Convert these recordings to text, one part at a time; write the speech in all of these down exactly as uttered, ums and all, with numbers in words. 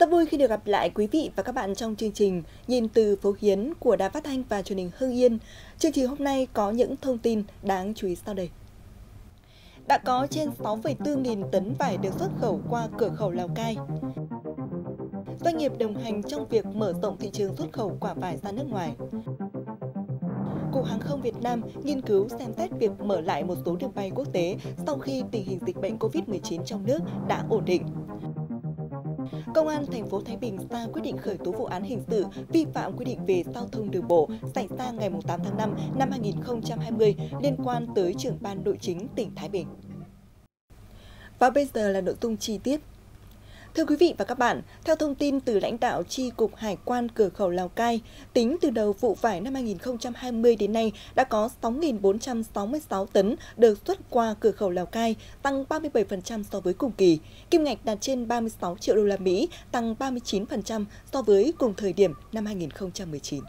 Rất vui khi được gặp lại quý vị và các bạn trong chương trình Nhìn từ phố Hiến của Đài Phát thanh và Truyền hình Hưng Yên. Chương trình hôm nay có những thông tin đáng chú ý sau đây. Đã có trên sáu phẩy bốn nghìn tấn vải được xuất khẩu qua cửa khẩu Lào Cai. Doanh nghiệp đồng hành trong việc mở rộng thị trường xuất khẩu quả vải ra nước ngoài. Cục Hàng không Việt Nam nghiên cứu xem xét việc mở lại một số đường bay quốc tế sau khi tình hình dịch bệnh Covid mười chín trong nước đã ổn định. Công an thành phố Thái Bình ra quyết định khởi tố vụ án hình sự vi phạm quy định về giao thông đường bộ xảy ra ngày tám tháng năm năm hai nghìn không trăm hai mươi liên quan tới trưởng ban nội chính tỉnh Thái Bình. Và bây giờ là nội dung chi tiết. Thưa quý vị và các bạn, theo thông tin từ lãnh đạo Chi cục Hải quan cửa khẩu Lào Cai, tính từ đầu vụ vải năm hai nghìn không trăm hai mươi đến nay đã có sáu nghìn bốn trăm sáu mươi sáu tấn được xuất qua cửa khẩu Lào Cai, tăng ba mươi bảy phần trăm so với cùng kỳ. Kim ngạch đạt trên ba mươi sáu triệu đô la Mỹ, tăng ba mươi chín phần trăm so với cùng thời điểm năm hai nghìn không trăm mười chín.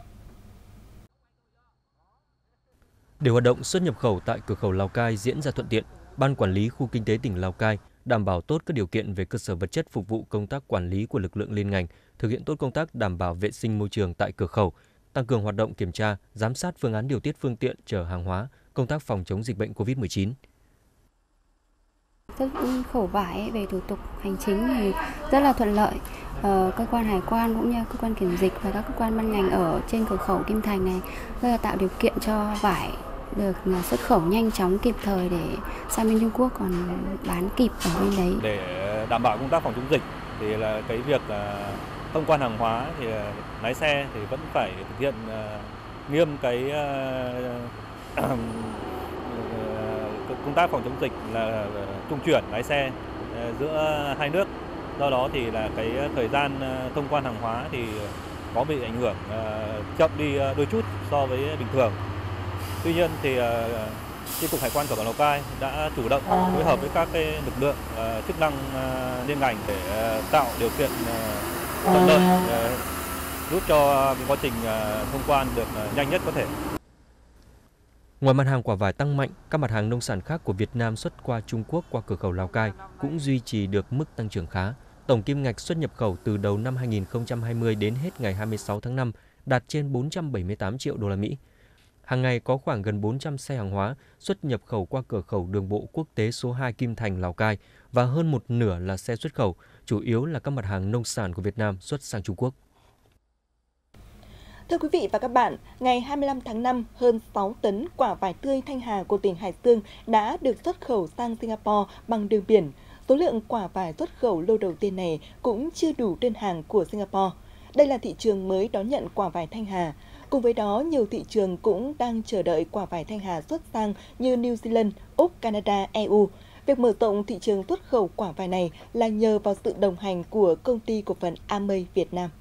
Để hoạt động xuất nhập khẩu tại cửa khẩu Lào Cai diễn ra thuận tiện, Ban Quản lý Khu Kinh tế tỉnh Lào Cai đảm bảo tốt các điều kiện về cơ sở vật chất phục vụ công tác quản lý của lực lượng liên ngành, thực hiện tốt công tác đảm bảo vệ sinh môi trường tại cửa khẩu, tăng cường hoạt động kiểm tra, giám sát phương án điều tiết phương tiện chở hàng hóa, công tác phòng chống dịch bệnh Covid mười chín. Xuất khẩu vải về thủ tục hành chính thì rất là thuận lợi. Ờ, cơ quan hải quan cũng như cơ quan kiểm dịch và các cơ quan ban ngành ở trên cửa khẩu Kim Thành này rất là tạo điều kiện cho vải được xuất khẩu nhanh chóng kịp thời để sang bên Trung Quốc còn bán kịp ở bên đấy. Để đảm bảo công tác phòng chống dịch thì là cái việc thông quan hàng hóa thì lái xe thì vẫn phải thực hiện nghiêm cái công tác phòng chống dịch là trung chuyển lái xe giữa hai nước. Do đó thì là cái thời gian thông quan hàng hóa thì có bị ảnh hưởng chậm đi đôi chút so với bình thường. Tuy nhiên thì Chi cục Hải quan cửa khẩu Lào Cai đã chủ động phối hợp với các cái lực lượng chức năng liên ngành để tạo điều kiện thuận lợi giúp cho quá trình thông quan được nhanh nhất có thể. Ngoài mặt hàng quả vải tăng mạnh, các mặt hàng nông sản khác của Việt Nam xuất qua Trung Quốc qua cửa khẩu Lào Cai cũng duy trì được mức tăng trưởng khá. Tổng kim ngạch xuất nhập khẩu từ đầu năm hai nghìn không trăm hai mươi đến hết ngày hai mươi sáu tháng năm đạt trên bốn trăm bảy mươi tám triệu đô la Mỹ. Hàng ngày có khoảng gần bốn trăm xe hàng hóa xuất nhập khẩu qua cửa khẩu đường bộ quốc tế số hai Kim Thành, Lào Cai và hơn một nửa là xe xuất khẩu, chủ yếu là các mặt hàng nông sản của Việt Nam xuất sang Trung Quốc. Thưa quý vị và các bạn, ngày hai mươi lăm tháng năm, hơn sáu tấn quả vải tươi Thanh Hà của tỉnh Hải Dương đã được xuất khẩu sang Singapore bằng đường biển. Số lượng quả vải xuất khẩu lô đầu tiên này cũng chưa đủ đơn hàng của Singapore. Đây là thị trường mới đón nhận quả vải Thanh Hà. Cùng với đó, nhiều thị trường cũng đang chờ đợi quả vải Thanh Hà xuất sang như New Zealand, Úc, Canada, e u. Việc mở rộng thị trường xuất khẩu quả vải này là nhờ vào sự đồng hành của công ty cổ phần Amei Việt Nam.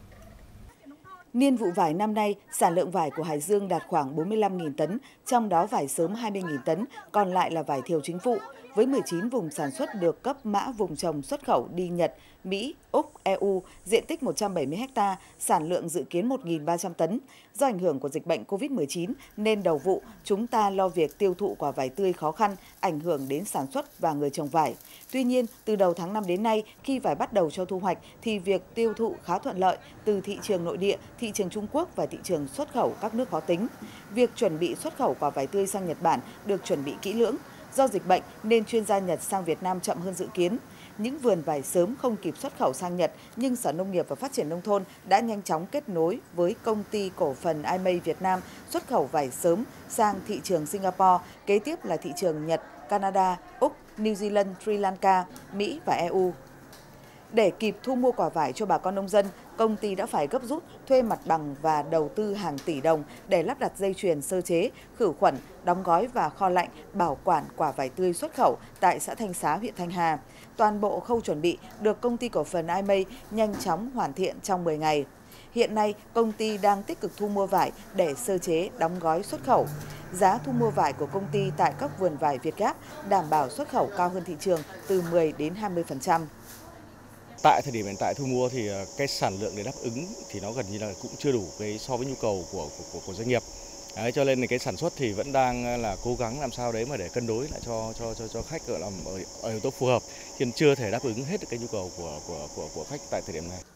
Niên vụ vải năm nay, sản lượng vải của Hải Dương đạt khoảng bốn mươi lăm nghìn tấn, trong đó vải sớm hai mươi nghìn tấn, còn lại là vải thiều chính vụ. Với mười chín vùng sản xuất được cấp mã vùng trồng xuất khẩu đi Nhật, Mỹ, Úc, e u, diện tích một trăm bảy mươi héc ta, sản lượng dự kiến một nghìn ba trăm tấn. Do ảnh hưởng của dịch bệnh Covid mười chín nên đầu vụ, chúng ta lo việc tiêu thụ quả vải tươi khó khăn, ảnh hưởng đến sản xuất và người trồng vải. Tuy nhiên, từ đầu tháng năm đến nay, khi vải bắt đầu cho thu hoạch thì việc tiêu thụ khá thuận lợi từ thị trường nội địa, thị trường Trung Quốc và thị trường xuất khẩu các nước khó tính. Việc chuẩn bị xuất khẩu quả vải tươi sang Nhật Bản được chuẩn bị kỹ lưỡng. Do dịch bệnh nên chuyên gia Nhật sang Việt Nam chậm hơn dự kiến. Những vườn vải sớm không kịp xuất khẩu sang Nhật, nhưng Sở Nông nghiệp và Phát triển Nông thôn đã nhanh chóng kết nối với công ty cổ phần Amei Việt Nam xuất khẩu vải sớm sang thị trường Singapore, kế tiếp là thị trường Nhật, Canada, Úc, New Zealand, Sri Lanka, Mỹ và e u. Để kịp thu mua quả vải cho bà con nông dân, công ty đã phải gấp rút thuê mặt bằng và đầu tư hàng tỷ đồng để lắp đặt dây chuyền sơ chế, khử khuẩn, đóng gói và kho lạnh, bảo quản quả vải tươi xuất khẩu tại xã Thanh Xá, huyện Thanh Hà. Toàn bộ khâu chuẩn bị được công ty cổ phần Amei nhanh chóng hoàn thiện trong mười ngày. Hiện nay, công ty đang tích cực thu mua vải để sơ chế, đóng gói xuất khẩu. Giá thu mua vải của công ty tại các vườn vải Việt Gáp đảm bảo xuất khẩu cao hơn thị trường từ mười đến hai mươi phần trăm. Tại thời điểm hiện tại thu mua thì cái sản lượng để đáp ứng thì nó gần như là cũng chưa đủ cái so với nhu cầu của của, của doanh nghiệp. Đấy, cho nên là cái sản xuất thì vẫn đang là cố gắng làm sao đấy mà để cân đối lại cho cho cho cho khách ở làm ở, ở yếu tố phù hợp, nhưng chưa thể đáp ứng hết được cái nhu cầu của của của của khách tại thời điểm này.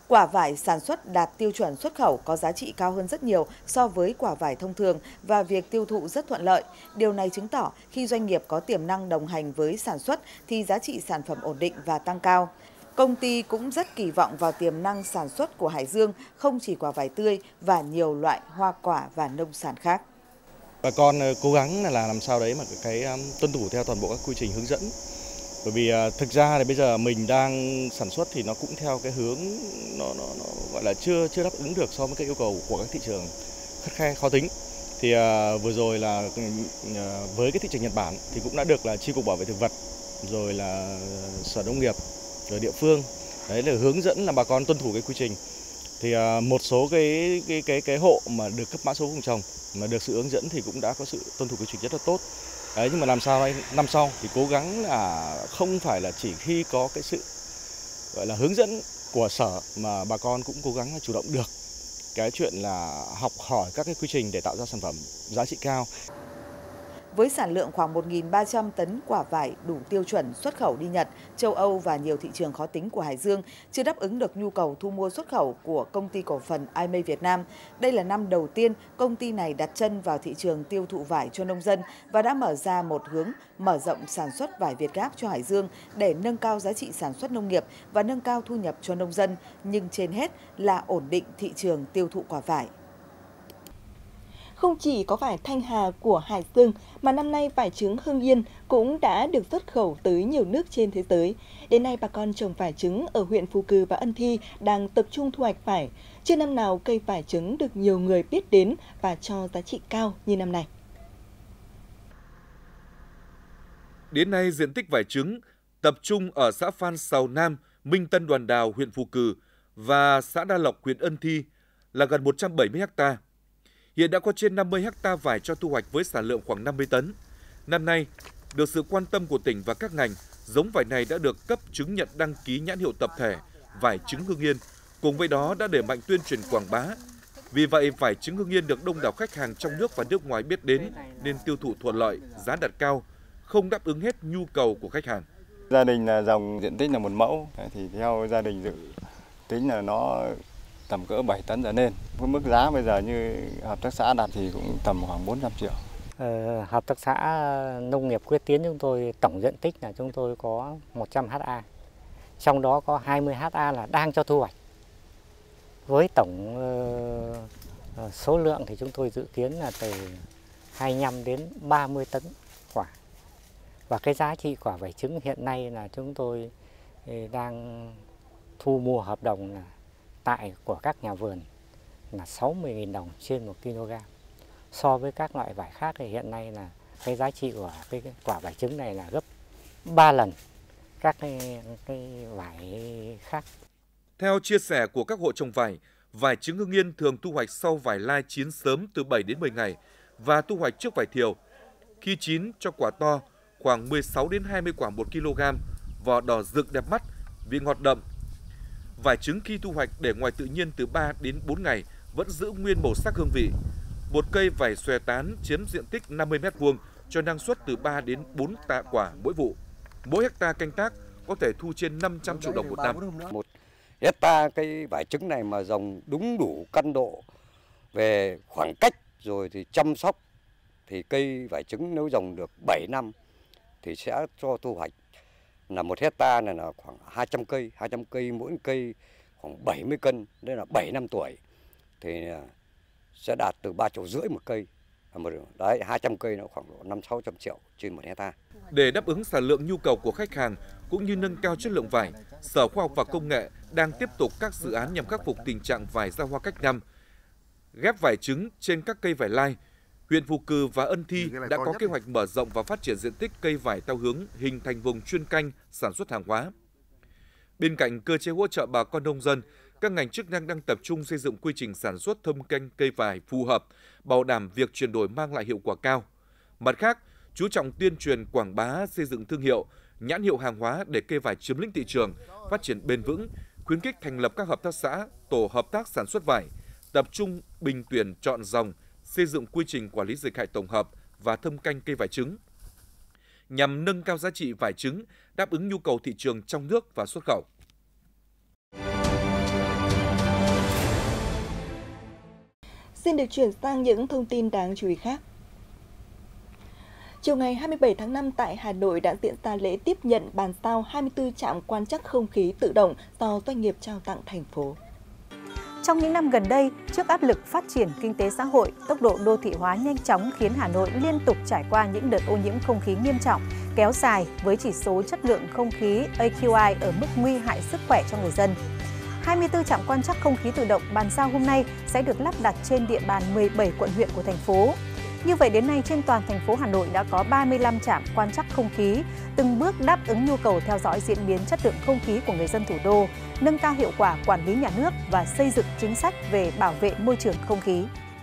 Quả vải sản xuất đạt tiêu chuẩn xuất khẩu có giá trị cao hơn rất nhiều so với quả vải thông thường và việc tiêu thụ rất thuận lợi. Điều này chứng tỏ khi doanh nghiệp có tiềm năng đồng hành với sản xuất thì giá trị sản phẩm ổn định và tăng cao. Công ty cũng rất kỳ vọng vào tiềm năng sản xuất của Hải Dương, không chỉ quả vải tươi và nhiều loại hoa quả và nông sản khác. Bà con cố gắng là làm sao đấy mà cái tuân thủ theo toàn bộ các quy trình hướng dẫn. Bởi vì thực ra thì bây giờ mình đang sản xuất thì nó cũng theo cái hướng nó, nó, nó gọi là chưa chưa đáp ứng được so với cái yêu cầu của các thị trường khắt khe khó tính. Thì uh, vừa rồi là uh, với cái thị trường Nhật Bản thì cũng đã được là Chi cục Bảo vệ thực vật, rồi là Sở Nông nghiệp, rồi địa phương đấy là hướng dẫn là bà con tuân thủ cái quy trình. Thì uh, một số cái cái cái cái hộ mà được cấp mã số vùng trồng mà được sự hướng dẫn thì cũng đã có sự tuân thủ quy trình rất là tốt. Đấy, nhưng mà làm sao năm sau thì cố gắng là không phải là chỉ khi có cái sự gọi là hướng dẫn của sở mà bà con cũng cố gắng là chủ động được cái chuyện là học hỏi các cái quy trình để tạo ra sản phẩm giá trị cao. Với sản lượng khoảng một nghìn ba trăm tấn quả vải đủ tiêu chuẩn xuất khẩu đi Nhật, châu Âu và nhiều thị trường khó tính của Hải Dương, chưa đáp ứng được nhu cầu thu mua xuất khẩu của công ty cổ phần i em ây Việt Nam. Đây là năm đầu tiên công ty này đặt chân vào thị trường tiêu thụ vải cho nông dân và đã mở ra một hướng mở rộng sản xuất vải Việt Gáp cho Hải Dương để nâng cao giá trị sản xuất nông nghiệp và nâng cao thu nhập cho nông dân, nhưng trên hết là ổn định thị trường tiêu thụ quả vải. Không chỉ có vải Thanh Hà của Hải Dương, mà năm nay vải trứng Hưng Yên cũng đã được xuất khẩu tới nhiều nước trên thế giới. Đến nay, bà con trồng vải trứng ở huyện Phù Cừ và Ân Thi đang tập trung thu hoạch vải. Chưa năm nào cây vải trứng được nhiều người biết đến và cho giá trị cao như năm nay. Đến nay, diện tích vải trứng tập trung ở xã Phan Sào Nam, Minh Tân Đoàn Đào, huyện Phù Cừ và xã Đa Lộc, huyện Ân Thi là gần một trăm bảy mươi héc ta. Hiện đã có trên năm mươi héc ta vải cho thu hoạch với sản lượng khoảng năm mươi tấn. Năm nay, được sự quan tâm của tỉnh và các ngành, giống vải này đã được cấp chứng nhận đăng ký nhãn hiệu tập thể vải trứng Hưng Yên, cùng với đó đã đẩy mạnh tuyên truyền quảng bá. Vì vậy, vải trứng Hưng Yên được đông đảo khách hàng trong nước và nước ngoài biết đến nên tiêu thụ thuận lợi, giá đặt cao, không đáp ứng hết nhu cầu của khách hàng. Gia đình là dòng diện tích là một mẫu, thì theo gia đình dự tính là nó tầm cỡ bảy tấn trở lên. Với mức giá bây giờ như hợp tác xã đặt thì cũng tầm khoảng bốn trăm triệu. Ờ, hợp tác xã nông nghiệp Quyết Tiến chúng tôi tổng diện tích là chúng tôi có một trăm héc ta. Trong đó có hai mươi héc ta là đang cho thu hoạch. Với tổng uh, số lượng thì chúng tôi dự kiến là từ hai mươi lăm đến ba mươi tấn quả. Và cái giá trị quả vải trứng hiện nay là chúng tôi đang thu mua hợp đồng là tại của các nhà vườn là sáu mươi nghìn đồng trên một kg. So với các loại vải khác thì hiện nay là cái giá trị của cái quả vải trứng này là gấp ba lần các cái, cái vải khác. Theo chia sẻ của các hộ trồng vải, vải trứng Hưng Yên thường thu hoạch sau vải lai chín sớm từ bảy đến mười ngày và thu hoạch trước vải thiều. Khi chín cho quả to, khoảng mười sáu đến hai mươi quả một kg, vỏ đỏ rực đẹp mắt, vị ngọt đậm. Vải trứng khi thu hoạch để ngoài tự nhiên từ ba đến bốn ngày vẫn giữ nguyên màu sắc hương vị. Một cây vải xòe tán chiếm diện tích năm mươi mét vuông cho năng suất từ ba đến bốn tạ quả mỗi vụ. Mỗi hecta canh tác có thể thu trên năm trăm triệu đồng một năm. Một hecta cây vải trứng này mà trồng đúng đủ căn độ về khoảng cách rồi thì chăm sóc thì cây vải trứng nếu trồng được bảy năm thì sẽ cho thu hoạch là một hecta này là khoảng hai trăm cây, hai trăm cây mỗi cây khoảng bảy mươi cân, đây là bảy năm tuổi thì sẽ đạt từ ba triệu rưỡi một cây. Đấy, hai trăm cây nó khoảng năm sáu trăm triệu trên một hecta. Để đáp ứng sản lượng nhu cầu của khách hàng cũng như nâng cao chất lượng vải, Sở Khoa học và Công nghệ đang tiếp tục các dự án nhằm khắc phục tình trạng vải ra hoa cách năm. Ghép vải trứng trên các cây vải lai, huyện Phù Cừ và Ân Thi đã có kế hoạch mở rộng và phát triển diện tích cây vải theo hướng hình thành vùng chuyên canh sản xuất hàng hóa. Bên cạnh cơ chế hỗ trợ bà con nông dân, các ngành chức năng đang tập trung xây dựng quy trình sản xuất thâm canh cây vải phù hợp, bảo đảm việc chuyển đổi mang lại hiệu quả cao. Mặt khác, chú trọng tuyên truyền quảng bá, xây dựng thương hiệu, nhãn hiệu hàng hóa để cây vải chiếm lĩnh thị trường, phát triển bền vững, khuyến khích thành lập các hợp tác xã, tổ hợp tác sản xuất vải, tập trung bình tuyển chọn dòng, xây dựng quy trình quản lý dịch hại tổng hợp và thâm canh cây vải trứng, nhằm nâng cao giá trị vải trứng, đáp ứng nhu cầu thị trường trong nước và xuất khẩu. Xin được chuyển sang những thông tin đáng chú ý khác. Chiều ngày hai mươi bảy tháng năm tại Hà Nội đã diễn ra lễ tiếp nhận bàn giao hai mươi tư trạm quan trắc không khí tự động do doanh nghiệp trao tặng thành phố. Trong những năm gần đây, trước áp lực phát triển kinh tế xã hội, tốc độ đô thị hóa nhanh chóng khiến Hà Nội liên tục trải qua những đợt ô nhiễm không khí nghiêm trọng, kéo dài với chỉ số chất lượng không khí A Q I ở mức nguy hại sức khỏe cho người dân. hai mươi tư trạm quan trắc không khí tự động bàn giao hôm nay sẽ được lắp đặt trên địa bàn mười bảy quận huyện của thành phố. Như vậy đến nay trên toàn thành phố Hà Nội đã có ba mươi lăm trạm quan trắc không khí, từng bước đáp ứng nhu cầu theo dõi diễn biến chất lượng không khí của người dân thủ đô, nâng cao hiệu quả quản lý nhà nước và xây dựng chính sách về bảo vệ môi trường không khí.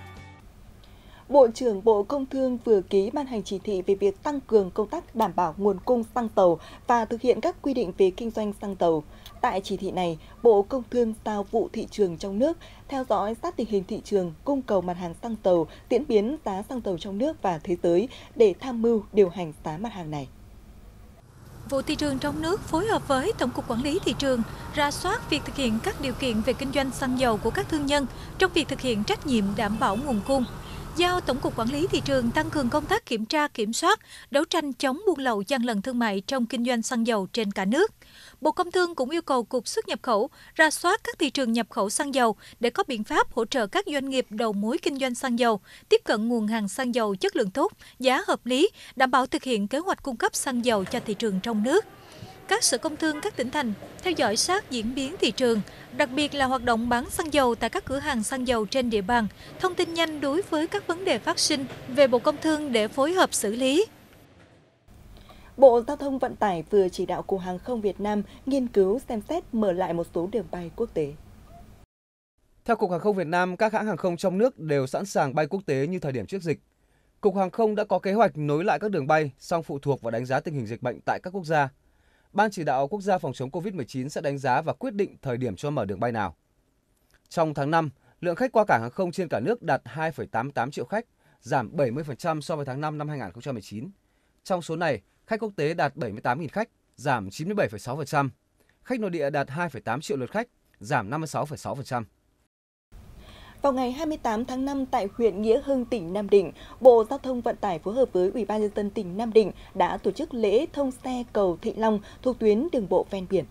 Bộ trưởng Bộ Công Thương vừa ký ban hành chỉ thị về việc tăng cường công tác đảm bảo nguồn cung xăng dầu và thực hiện các quy định về kinh doanh xăng dầu. Tại chỉ thị này, Bộ Công Thương giao vụ thị trường trong nước theo dõi sát tình hình thị trường, cung cầu mặt hàng xăng dầu, diễn biến giá xăng dầu trong nước và thế giới để tham mưu điều hành giá mặt hàng này. Vụ thị trường trong nước phối hợp với Tổng cục Quản lý Thị trường rà soát việc thực hiện các điều kiện về kinh doanh xăng dầu của các thương nhân trong việc thực hiện trách nhiệm đảm bảo nguồn cung. Giao Tổng cục Quản lý Thị trường tăng cường công tác kiểm tra, kiểm soát, đấu tranh chống buôn lậu, gian lận thương mại trong kinh doanh xăng dầu trên cả nước. Bộ Công Thương cũng yêu cầu Cục Xuất nhập khẩu rà soát các thị trường nhập khẩu xăng dầu để có biện pháp hỗ trợ các doanh nghiệp đầu mối kinh doanh xăng dầu tiếp cận nguồn hàng xăng dầu chất lượng tốt, giá hợp lý, đảm bảo thực hiện kế hoạch cung cấp xăng dầu cho thị trường trong nước. Các sở công thương các tỉnh thành theo dõi sát diễn biến thị trường, đặc biệt là hoạt động bán xăng dầu tại các cửa hàng xăng dầu trên địa bàn, thông tin nhanh đối với các vấn đề phát sinh về Bộ Công Thương để phối hợp xử lý. Bộ Giao thông Vận tải vừa chỉ đạo Cục Hàng không Việt Nam nghiên cứu xem xét mở lại một số đường bay quốc tế. Theo Cục Hàng không Việt Nam, các hãng hàng không trong nước đều sẵn sàng bay quốc tế như thời điểm trước dịch. Cục Hàng không đã có kế hoạch nối lại các đường bay, song phụ thuộc vào đánh giá tình hình dịch bệnh tại các quốc gia. Ban chỉ đạo quốc gia phòng chống Covid mười chín sẽ đánh giá và quyết định thời điểm cho mở đường bay nào. Trong tháng năm, lượng khách qua cảng hàng không trên cả nước đạt hai phẩy tám mươi tám triệu khách, giảm bảy mươi phần trăm so với tháng năm năm hai nghìn không trăm mười chín. Trong số này, khách quốc tế đạt bảy mươi tám nghìn khách, giảm chín mươi bảy phẩy sáu phần trăm. Khách nội địa đạt hai phẩy tám triệu lượt khách, giảm năm mươi sáu phẩy sáu phần trăm. Vào ngày hai mươi tám tháng năm tại huyện Nghĩa Hưng, tỉnh Nam Định, Bộ Giao thông Vận tải phối hợp với Ủy ban nhân dân tỉnh Nam Định đã tổ chức lễ thông xe cầu Thịnh Long thuộc tuyến đường bộ ven biển.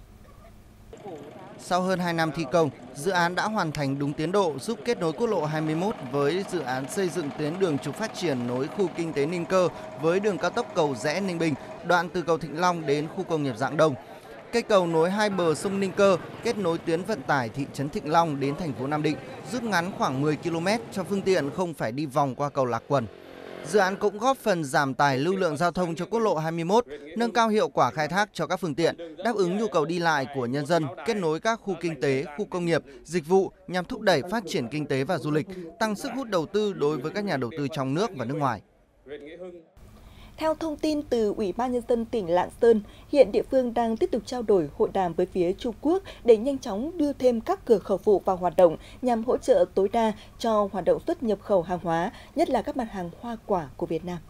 Sau hơn hai năm thi công, dự án đã hoàn thành đúng tiến độ, giúp kết nối quốc lộ hai mươi mốt với dự án xây dựng tuyến đường trục phát triển nối khu kinh tế Ninh Cơ với đường cao tốc Cầu Giẽ - Ninh Bình, đoạn từ cầu Thịnh Long đến khu công nghiệp Rạng Đông. Cây cầu nối hai bờ sông Ninh Cơ, kết nối tuyến vận tải thị trấn Thịnh Long đến thành phố Nam Định, rút ngắn khoảng mười ki lô mét cho phương tiện không phải đi vòng qua cầu Lạc Quần. Dự án cũng góp phần giảm tải lưu lượng giao thông cho quốc lộ hai mươi mốt, nâng cao hiệu quả khai thác cho các phương tiện, đáp ứng nhu cầu đi lại của nhân dân, kết nối các khu kinh tế, khu công nghiệp, dịch vụ nhằm thúc đẩy phát triển kinh tế và du lịch, tăng sức hút đầu tư đối với các nhà đầu tư trong nước và nước ngoài. Theo thông tin từ Ủy ban nhân dân tỉnh Lạng Sơn, hiện địa phương đang tiếp tục trao đổi hội đàm với phía Trung Quốc để nhanh chóng đưa thêm các cửa khẩu phụ vào hoạt động nhằm hỗ trợ tối đa cho hoạt động xuất nhập khẩu hàng hóa, nhất là các mặt hàng hoa quả của Việt Nam.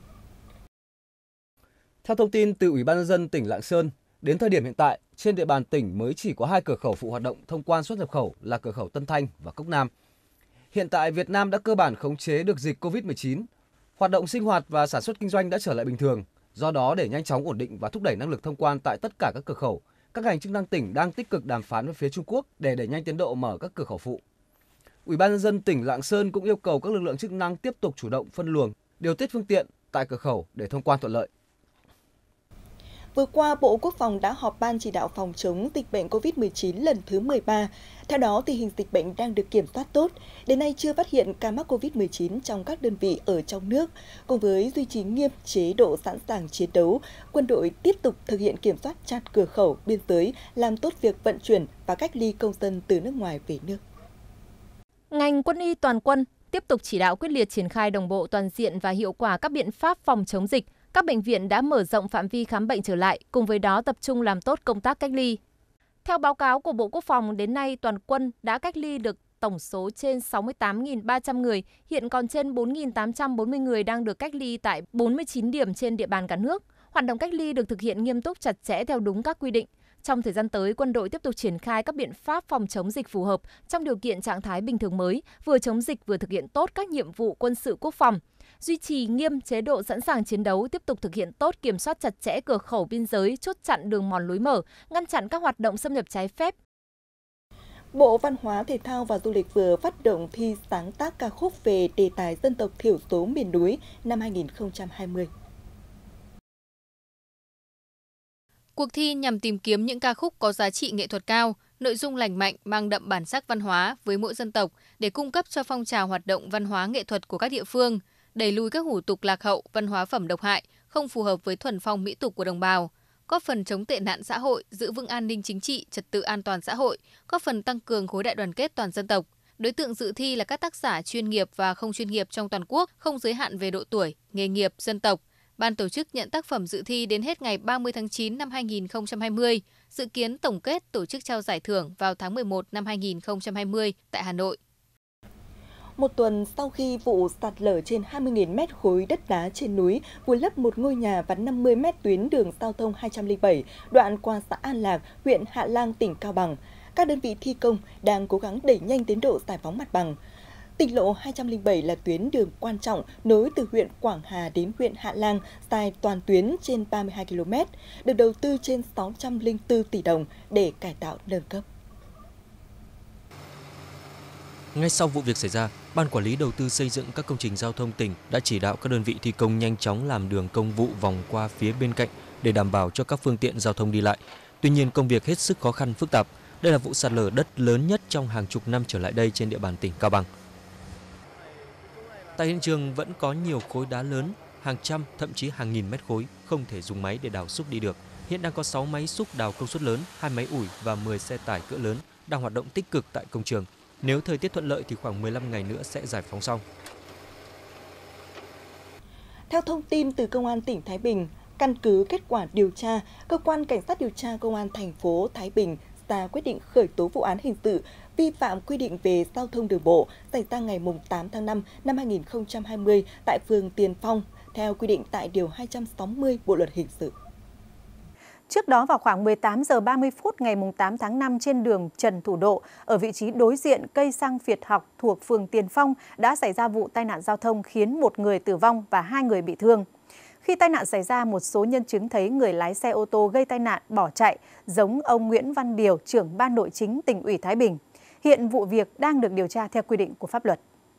Theo thông tin từ Ủy ban nhân dân tỉnh Lạng Sơn, đến thời điểm hiện tại, trên địa bàn tỉnh mới chỉ có hai cửa khẩu phụ hoạt động thông quan xuất nhập khẩu là cửa khẩu Tân Thanh và Cốc Nam. Hiện tại Việt Nam đã cơ bản khống chế được dịch Covid mười chín. Hoạt động sinh hoạt và sản xuất kinh doanh đã trở lại bình thường. Do đó, để nhanh chóng ổn định và thúc đẩy năng lực thông quan tại tất cả các cửa khẩu, các ngành chức năng tỉnh đang tích cực đàm phán với phía Trung Quốc để đẩy nhanh tiến độ mở các cửa khẩu phụ. Ủy ban nhân dân tỉnh Lạng Sơn cũng yêu cầu các lực lượng chức năng tiếp tục chủ động phân luồng, điều tiết phương tiện tại cửa khẩu để thông quan thuận lợi. Vừa qua, Bộ Quốc phòng đã họp Ban chỉ đạo phòng chống dịch bệnh Covid mười chín lần thứ mười ba. Theo đó, tình hình dịch bệnh đang được kiểm soát tốt. Đến nay chưa phát hiện ca mắc Covid mười chín trong các đơn vị ở trong nước. Cùng với duy trì nghiêm chế độ sẵn sàng chiến đấu, quân đội tiếp tục thực hiện kiểm soát chặt cửa khẩu, biên giới, làm tốt việc vận chuyển và cách ly công dân từ nước ngoài về nước. Ngành quân y toàn quân tiếp tục chỉ đạo quyết liệt triển khai đồng bộ toàn diện và hiệu quả các biện pháp phòng chống dịch. Các bệnh viện đã mở rộng phạm vi khám bệnh trở lại, cùng với đó tập trung làm tốt công tác cách ly. Theo báo cáo của Bộ Quốc phòng, đến nay toàn quân đã cách ly được tổng số trên sáu mươi tám nghìn ba trăm người, hiện còn trên bốn nghìn tám trăm bốn mươi người đang được cách ly tại bốn mươi chín điểm trên địa bàn cả nước. Hoạt động cách ly được thực hiện nghiêm túc chặt chẽ theo đúng các quy định. Trong thời gian tới, quân đội tiếp tục triển khai các biện pháp phòng chống dịch phù hợp trong điều kiện trạng thái bình thường mới, vừa chống dịch vừa thực hiện tốt các nhiệm vụ quân sự quốc phòng. Duy trì nghiêm chế độ sẵn sàng chiến đấu, tiếp tục thực hiện tốt kiểm soát chặt chẽ cửa khẩu biên giới, chốt chặn đường mòn lối mở, ngăn chặn các hoạt động xâm nhập trái phép. Bộ Văn hóa, Thể thao và Du lịch vừa phát động thi sáng tác ca khúc về đề tài dân tộc thiểu số miền núi năm hai nghìn không trăm hai mươi. Cuộc thi nhằm tìm kiếm những ca khúc có giá trị nghệ thuật cao, nội dung lành mạnh, mang đậm bản sắc văn hóa với mỗi dân tộc để cung cấp cho phong trào hoạt động văn hóa nghệ thuật của các địa phương, đẩy lùi các hủ tục lạc hậu, văn hóa phẩm độc hại, không phù hợp với thuần phong mỹ tục của đồng bào, góp phần chống tệ nạn xã hội, giữ vững an ninh chính trị, trật tự an toàn xã hội, góp phần tăng cường khối đại đoàn kết toàn dân tộc. Đối tượng dự thi là các tác giả chuyên nghiệp và không chuyên nghiệp trong toàn quốc, không giới hạn về độ tuổi, nghề nghiệp, dân tộc. Ban tổ chức nhận tác phẩm dự thi đến hết ngày ba mươi tháng chín năm hai nghìn không trăm hai mươi, dự kiến tổng kết tổ chức trao giải thưởng vào tháng mười một năm hai nghìn không trăm hai mươi tại Hà Nội. Một tuần sau khi vụ sạt lở trên hai mươi nghìn mét khối đất đá trên núi vùi lấp một ngôi nhà và năm mươi mét tuyến đường giao thông hai trăm lẻ bảy đoạn qua xã An Lạc, huyện Hạ Lang, tỉnh Cao Bằng, các đơn vị thi công đang cố gắng đẩy nhanh tiến độ giải phóng mặt bằng. Tỉnh lộ hai trăm lẻ bảy là tuyến đường quan trọng nối từ huyện Quảng Hà đến huyện Hạ Lang, dài toàn tuyến trên ba mươi hai ki lô mét, được đầu tư trên sáu trăm lẻ bốn tỷ đồng để cải tạo nâng cấp. Ngay sau vụ việc xảy ra, Ban Quản lý Đầu tư xây dựng các công trình giao thông tỉnh đã chỉ đạo các đơn vị thi công nhanh chóng làm đường công vụ vòng qua phía bên cạnh để đảm bảo cho các phương tiện giao thông đi lại. Tuy nhiên, công việc hết sức khó khăn phức tạp. Đây là vụ sạt lở đất lớn nhất trong hàng chục năm trở lại đây trên địa bàn tỉnh Cao Bằng. Tại hiện trường vẫn có nhiều khối đá lớn, hàng trăm, thậm chí hàng nghìn mét khối, không thể dùng máy để đào xúc đi được. Hiện đang có sáu máy xúc đào công suất lớn, hai máy ủi và mười xe tải cỡ lớn đang hoạt động tích cực tại công trường. Nếu thời tiết thuận lợi thì khoảng mười lăm ngày nữa sẽ giải phóng xong. Theo thông tin từ Công an tỉnh Thái Bình, căn cứ kết quả điều tra, Cơ quan Cảnh sát điều tra Công an thành phố Thái Bình ra quyết định khởi tố vụ án hình sự vi phạm quy định về giao thông đường bộ xảy ra ngày tám tháng năm năm hai nghìn không trăm hai mươi tại phường Tiền Phong, theo quy định tại Điều hai trăm sáu mươi Bộ Luật Hình sự. Trước đó vào khoảng mười tám giờ ba mươi phút ngày tám tháng năm trên đường Trần Thủ Độ, ở vị trí đối diện cây xăng Việt Học thuộc phường Tiền Phong đã xảy ra vụ tai nạn giao thông khiến một người tử vong và hai người bị thương. Khi tai nạn xảy ra, một số nhân chứng thấy người lái xe ô tô gây tai nạn bỏ chạy, giống ông Nguyễn Văn Điều, trưởng Ban Nội chính Tỉnh ủy Thái Bình. Hiện vụ việc đang được điều tra theo quy định của pháp luật.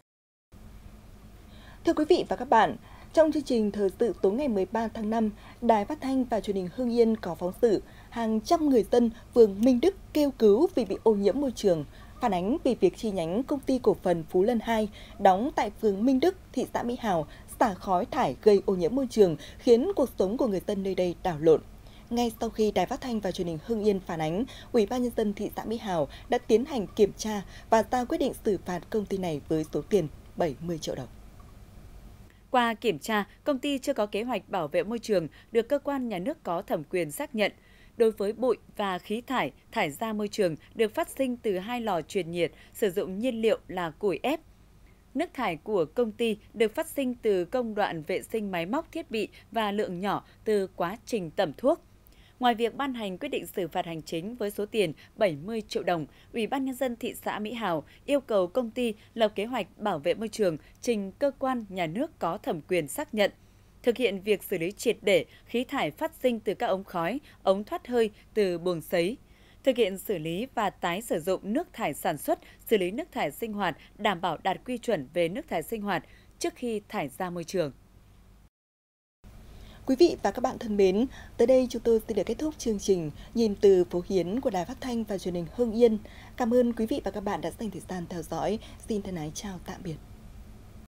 Thưa quý vị và các bạn, trong chương trình thời sự tối ngày mười ba tháng năm, Đài Phát thanh và Truyền hình Hưng Yên có phóng sự hàng trăm người dân phường Minh Đức kêu cứu vì bị ô nhiễm môi trường, phản ánh về việc chi nhánh công ty cổ phần Phú Lân hai đóng tại phường Minh Đức, thị xã Mỹ Hào xả khói thải gây ô nhiễm môi trường, khiến cuộc sống của người dân nơi đây đảo lộn. Ngay sau khi Đài Phát thanh và Truyền hình Hưng Yên phản ánh, Ủy ban nhân dân thị xã Mỹ Hào đã tiến hành kiểm tra và ra quyết định xử phạt công ty này với số tiền bảy mươi triệu đồng. Qua kiểm tra, công ty chưa có kế hoạch bảo vệ môi trường được cơ quan nhà nước có thẩm quyền xác nhận. Đối với bụi và khí thải thải ra môi trường được phát sinh từ hai lò truyền nhiệt sử dụng nhiên liệu là củi ép. Nước thải của công ty được phát sinh từ công đoạn vệ sinh máy móc thiết bị và lượng nhỏ từ quá trình tẩm thuốc. Ngoài việc ban hành quyết định xử phạt hành chính với số tiền bảy mươi triệu đồng, Ủy ban nhân dân thị xã Mỹ Hào yêu cầu công ty lập kế hoạch bảo vệ môi trường trình cơ quan nhà nước có thẩm quyền xác nhận, thực hiện việc xử lý triệt để khí thải phát sinh từ các ống khói, ống thoát hơi từ buồng sấy, thực hiện xử lý và tái sử dụng nước thải sản xuất, xử lý nước thải sinh hoạt đảm bảo đạt quy chuẩn về nước thải sinh hoạt trước khi thải ra môi trường. Quý vị và các bạn thân mến, tới đây chúng tôi xin được kết thúc chương trình Nhìn từ phố Hiến của Đài Phát thanh và Truyền hình Hưng Yên. Cảm ơn quý vị và các bạn đã dành thời gian theo dõi. Xin thân ái chào tạm biệt.